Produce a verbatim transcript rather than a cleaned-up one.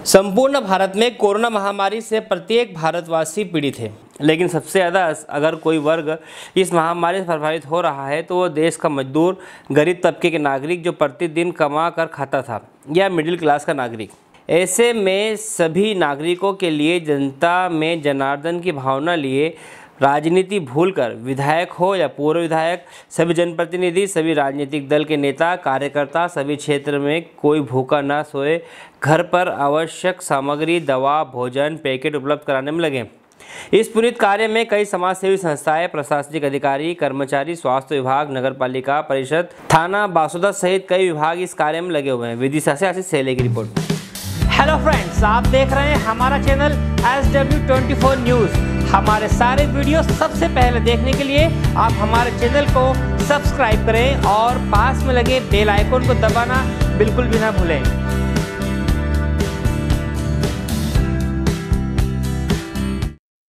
संपूर्ण भारत में कोरोना महामारी से प्रत्येक भारतवासी पीड़ित है, लेकिन सबसे ज़्यादा अगर कोई वर्ग इस महामारी से प्रभावित हो रहा है तो वो देश का मजदूर, गरीब तबके के नागरिक जो प्रतिदिन कमा कर खाता था, या मिडिल क्लास का नागरिक। ऐसे में सभी नागरिकों के लिए जनता में जनार्दन की भावना लिए राजनीति भूलकर विधायक हो या पूर्व विधायक, सभी जनप्रतिनिधि, सभी राजनीतिक दल के नेता, कार्यकर्ता सभी क्षेत्र में कोई भूखा ना सोए, घर पर आवश्यक सामग्री, दवा, भोजन, पैकेट उपलब्ध कराने में लगे। इस पुनीत कार्य में कई समाजसेवी संस्थाएं, प्रशासनिक अधिकारी, कर्मचारी, स्वास्थ्य विभाग, नगर पालिका परिषद, थाना, बासुदा सहित कई विभाग इस कार्य में लगे हुए हैं। विदिशा से आशीष सेले की रिपोर्ट। हेलो फ्रेंड्स, आप देख रहे हैं हमारा channel S W twenty four news. हमारे सारे वीडियो सबसे पहले देखने के लिए आप हमारे चैनल को सब्सक्राइब करें और पास में लगे बेल आइकन को दबाना बिल्कुल भी ना भूलें।